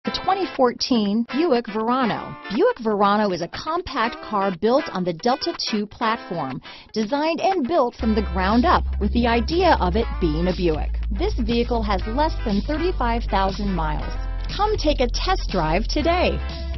The 2014 Buick Verano. Buick Verano is a compact car built on the Delta II platform, designed and built from the ground up with the idea of it being a Buick. This vehicle has less than 35,000 miles. Come take a test drive today.